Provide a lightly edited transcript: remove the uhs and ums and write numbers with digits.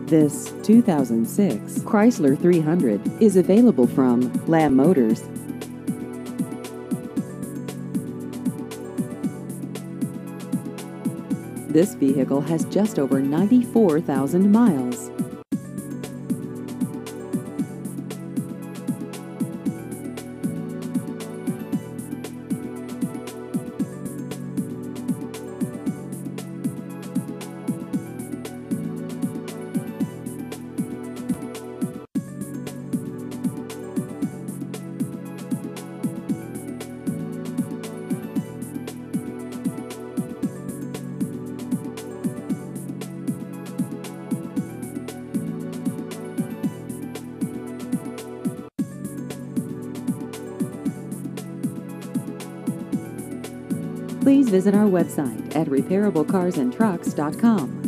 This 2006 Chrysler 300 is available from Lamb Motors. This vehicle has just over 94,000 miles. Please visit our website at repairablecarsandtrucks.com.